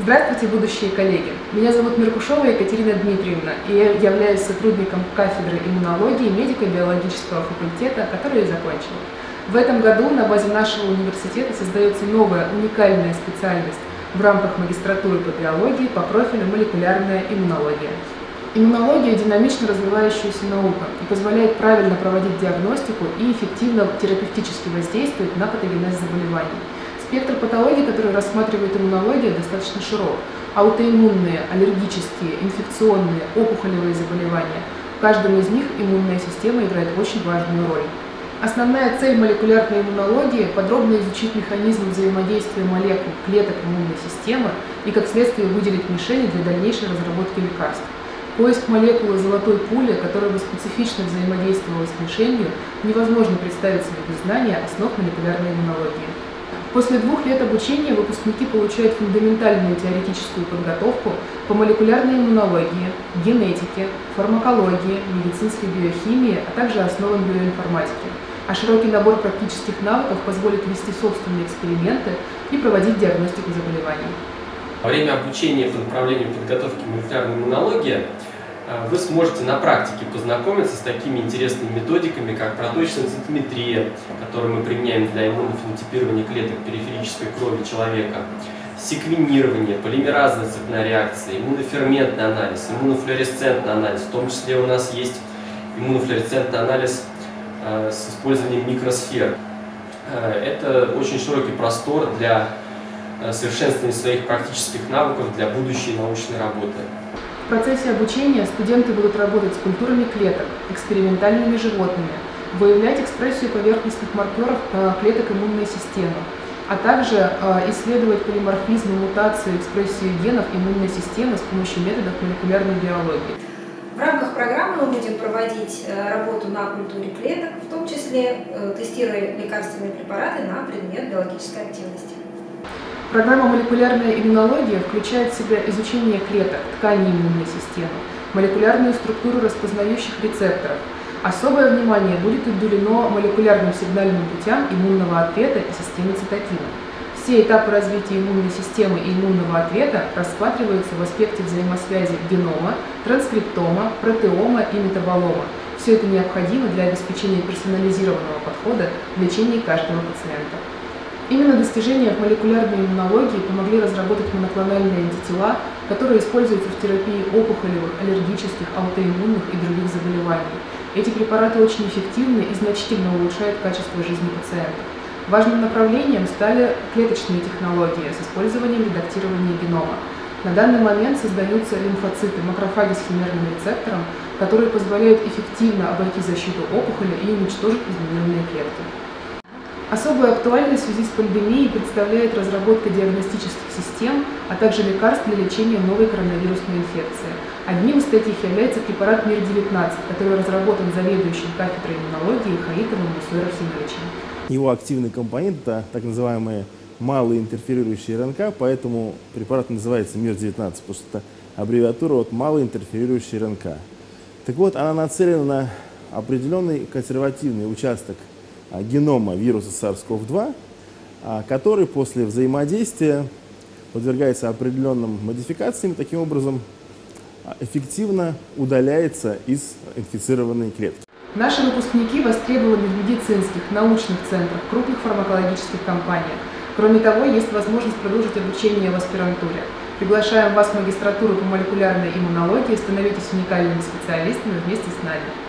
Здравствуйте, будущие коллеги! Меня зовут Меркушова Екатерина Дмитриевна, и я являюсь сотрудником кафедры иммунологии медико-биологического факультета, который я закончила. В этом году на базе нашего университета создается новая уникальная специальность в рамках магистратуры по биологии по профилю молекулярная иммунология. Иммунология – динамично развивающаяся наука и позволяет правильно проводить диагностику и эффективно терапевтически воздействовать на патогенез заболеваний. Спектр патологий, который рассматривает иммунология, достаточно широк. Аутоиммунные, аллергические, инфекционные, опухолевые заболевания. В каждом из них иммунная система играет очень важную роль. Основная цель молекулярной иммунологии – подробно изучить механизм взаимодействия молекул, клеток иммунной системы и, как следствие, выделить мишени для дальнейшей разработки лекарств. Поиск молекулы золотой пули, которая бы специфично взаимодействовала с мишенью, невозможно представить себе без знания основ молекулярной иммунологии. После 2 лет обучения выпускники получают фундаментальную теоретическую подготовку по молекулярной иммунологии, генетике, фармакологии, медицинской биохимии, а также основам биоинформатики. А широкий набор практических навыков позволит вести собственные эксперименты и проводить диагностику заболеваний. Во время обучения по направлению подготовки молекулярной иммунологии вы сможете на практике познакомиться с такими интересными методиками, как проточная цитометрия, которую мы применяем для иммунофенотипирования клеток периферической крови человека, секвенирование, полимеразная цепная реакция, иммуноферментный анализ, иммунофлуоресцентный анализ. В том числе у нас есть иммунофлуоресцентный анализ с использованием микросфер. Это очень широкий простор для совершенствования своих практических навыков для будущей научной работы. В процессе обучения студенты будут работать с культурами клеток, экспериментальными животными, выявлять экспрессию поверхностных маркеров клеток иммунной системы, а также исследовать полиморфизм и мутацию экспрессии генов иммунной системы с помощью методов молекулярной биологии. В рамках программы мы будем проводить работу на культуре клеток, в том числе тестируя лекарственные препараты на предмет биологической активности. Программа «Молекулярная иммунология» включает в себя изучение клеток, тканей иммунной системы, молекулярную структуру распознающих рецепторов. Особое внимание будет уделено молекулярным сигнальным путям иммунного ответа и системе цитокинов. Все этапы развития иммунной системы и иммунного ответа рассматриваются в аспекте взаимосвязи генома, транскриптома, протеома и метаболома. Все это необходимо для обеспечения персонализированного подхода в лечении каждого пациента. Именно достижения в молекулярной иммунологии помогли разработать моноклональные антитела, которые используются в терапии опухолевых, аллергических, аутоиммунных и других заболеваний. Эти препараты очень эффективны и значительно улучшают качество жизни пациента. Важным направлением стали клеточные технологии с использованием редактирования генома. На данный момент создаются лимфоциты, макрофаги с химерным рецептором, которые позволяют эффективно обойти защиту опухоли и уничтожить измененные клетки. Особую актуальность в связи с пандемией представляет разработка диагностических систем, а также лекарств для лечения новой коронавирусной инфекции. Одним из таких является препарат МИР-19, который разработан заведующим кафедрой иммунологии Хаитовым Мусой Рахимовичем. Его активный компонент – это так называемые малые интерферирующие РНК, поэтому препарат называется МИР-19, потому что это аббревиатура от малый интерферирующий РНК. Так вот, она нацелена на определенный консервативный участок генома вируса SARS-CoV-2, который после взаимодействия подвергается определенным модификациям, таким образом эффективно удаляется из инфицированной клетки. Наши выпускники востребованы в медицинских, научных центрах, крупных фармакологических компаниях. Кроме того, есть возможность продолжить обучение в аспирантуре. Приглашаем вас в магистратуру по молекулярной иммунологии, становитесь уникальными специалистами вместе с нами.